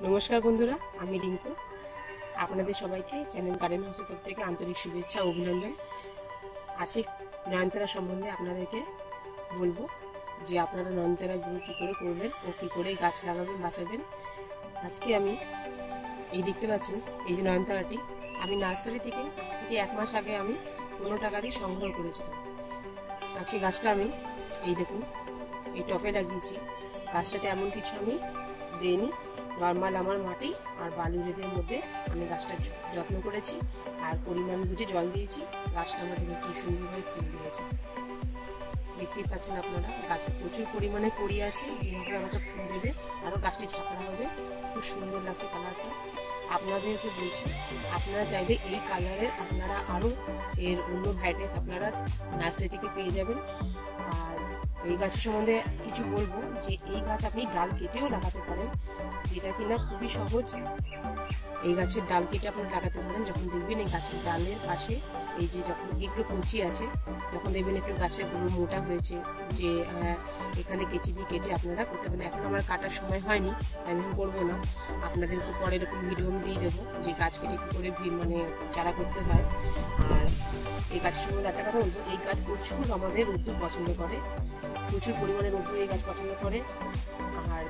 নমস্কার বন্ধুরা, আমি রিঙ্কু। আপনাদের সবাইকে চ্যানেল গার্ডেন হাউসের তরফ থেকে আন্তরিক শুভেচ্ছা ও অভিনন্দন। আজকে নয়নতারা সম্বন্ধে আপনাদেরকে বলবো যে আপনারা নয়নতারাগুলো কী করে করবেন ও কী করে গাছ লাগাবেন, বাঁচাবেন। আজকে আমি এই দেখতে পাচ্ছেন, এই যে নয়নতারাটি আমি নার্সারি থেকে 1 মাস আগে আমি 15 টাকা দিয়ে সংগ্রহ করেছিলাম। আজকে গাছটা আমি এই দেখুন এই টপে লাগিয়েছি। গাছটাতে এমন কিছু আমি দিইনি, নর্মাল আমার মাটি আর বালু রেতের মধ্যে আমি গাছটার যত্ন করেছি আর পরিমাণ বুঝে জল দিয়েছি। গাছটা আমার দেখুন কি সুন্দরভাবে ফুল দিয়েছে, দেখতেই পাচ্ছেন আপনারা। গাছে প্রচুর পরিমাণে কড়ি আছে, যেভাবে আমাকে ফুল দেবে আরও গাছটি ছাপড়া হবে। খুব সুন্দর লাগছে কালারটা। আপনাদেরকে বলছি, আপনারা চাইলে এই কালারের আপনারা আরও এর অন্য ভ্যারাইটিস আপনারা নার্সারি থেকে পেয়ে যাবেন। আর এই গাছের সম্বন্ধে কিছু বলবো যে এই গাছ আপনি ডাল কেটেও লাগাতে পারেন, যেটা কিনা খুবই সহজ। এই গাছের ডাল কেটে আপনি লাগাতে পারেন। যখন দেখবেন এই গাছের ডালের পাশে এই যে যখন একটু কচি আছে, যখন দেখবেন একটু গাছের পুরো মোটা হয়েছে, যে এখানে কেচি দিয়ে কেটে আপনারা করতে পারেন। এখন আমার কাটার সময় হয়নি, আমি করবো না। আপনাদেরকে পরে এরকম ভিডিও আমি দিয়ে দেবো যে গাছ কেটে কী করে মানে চারা করতে হয়। আর এই গাছের সম্বন্ধে একটা কথা বলবো, এই গাছ প্রচুর আমাদের রোদ্দুর পছন্দ করে, প্রচুর পরিমাণে রোদ্দুর এই গাছ পছন্দ করে। আর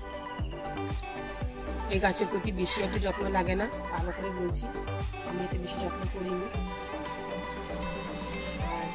এই গাছের প্রতি বেশি একটা যত্ন লাগে না, ভালো করে বলছি, আমি এটা বেশি যত্ন করিনি। আর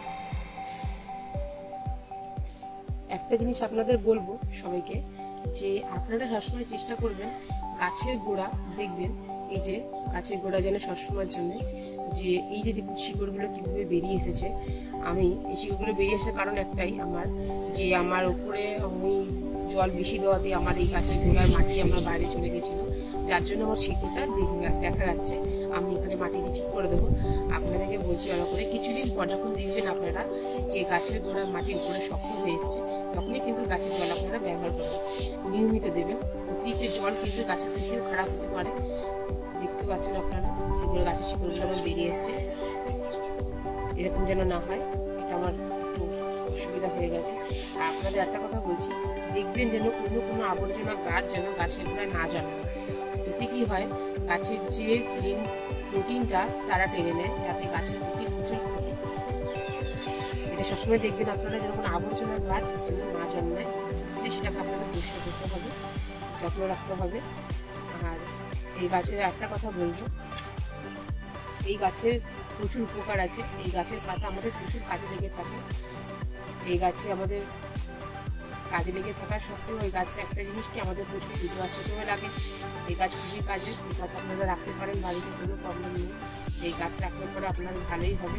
একটা জিনিস আপনাদের বলবো সবাইকে, যে আপনারা সবসময় চেষ্টা করবেন গাছের গোড়া দেখবেন, এই যে গাছের গোড়া যেন সবসময়ের জন্য যে এই যে দেখুন শিকড়গুলো কিভাবে বেরিয়ে এসেছে। আমি এই শিকড়গুলো বেরিয়ে আসার কারণ একটাই, আমার উপরে আমি জল বেশি দেওয়াতে আমার এই গাছের গোড়ার মাটি আমার বাইরে চলে গেছিল, যার জন্য আমার শিকড়টা দেখা যাচ্ছে। আমি এখানে মাটি দিয়ে ঠিক করে দেবো। আপনাদেরকে বলছি ভালো করে, কিছুদিন পর যখন দেখবেন আপনারা যে গাছের গোড়ার মাটি উপরে শক্ত হয়ে এসছে, তখনই কিন্তু গাছের জল আপনারা ব্যবহার করবেন, নিয়মিত দেবেন। অতিরিক্ত জল কিন্তু গাছের পক্ষেও খারাপ হতে পারে। দেখতে পাচ্ছেন আপনারা এগুলো গাছের শিকড়গুলো আমার বেরিয়ে এসছে, এরকম যেন না হয়, এটা আমার একটু অসুবিধা হয়ে গেছে। আর আপনাদের একটা কথা বলছি, দেখবেন যেন কোনো আবর্জনা গাছ যেন গাছের গোড়ায় না জন্মায়। এতে কি হয়, গাছের যে মেন প্রোটিনটা তারা টেনে নেয়, যাতে গাছের প্রতি প্রচুর ক্ষতি। এটা সবসময় দেখবেন আপনারা যেন কোনো আবর্জনা গাছ যেন না জন্মায়, সেটাকে আপনাদের পরিষ্কার করতে হবে, যত্ন রাখতে হবে। আর এই গাছের একটা কথা বলবো, এই গাছের প্রচুর উপকার আছে। এই গাছের পাতা আমাদের প্রচুর কাজে লেগে থাকে। এই গাছে আমাদের কাজে লেগে থাকার সত্ত্বেও এই গাছে একটা জিনিস কি, আমাদের প্রচুর পুজো আশ্রমে লাগে। এই গাছ খুবই কাজে। এই গাছ আপনারা রাখতে পারেন বাড়িতে, কোনো প্রবলেম নেই। এই গাছ রাখলে পরে আপনার ভালোই হবে।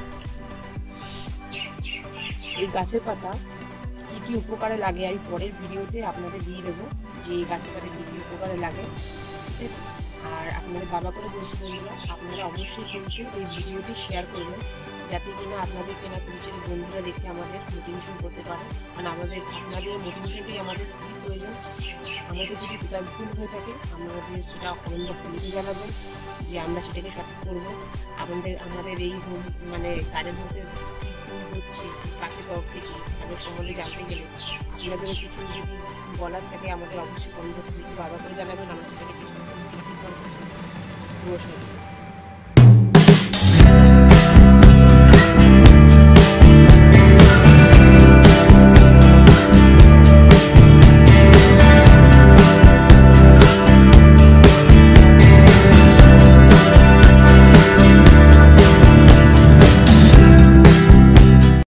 এই গাছের পাতা কি কি উপকারে লাগে আমি পরের ভিডিওতে আপনাদের দিয়ে দেবো, যে এই গাছের পাতা কি কি উপকারে লাগে, ঠিক আছে। আর আপনাদের বাবা করে বলছি বন্ধুরা, আপনারা অবশ্যই কিন্তু এই ভিডিওটি শেয়ার করবেন, যাতে কিনা আপনাদের চেনা পরিচিত বন্ধুরা দেখে আমাদের মোটিভেশন করতে পারে। কারণ আপনাদের মোটিভেশনটাই আমাদের খুবই প্রয়োজন। আমাদের যদি কোথাও ভুল হয়ে থাকে আমাদের সেটা কমেন্ট বক্সে লিখে জানাবেন, যে আমরা সেটাকে সঠিক করবো। আমাদের এই গার্ডেন হাউসের কী ভুল হচ্ছে গাছের তরফ থেকে তাদের সম্বন্ধে জানতে গেলে আপনাদেরও কিছু যদি বলার থাকে আমাদের অবশ্যই কমেন্ট বক্সে লিখে বাবা করে জানাবেন, আমরা সেটাকে চেষ্টা করবো সঠিক করবো। নমস্কার।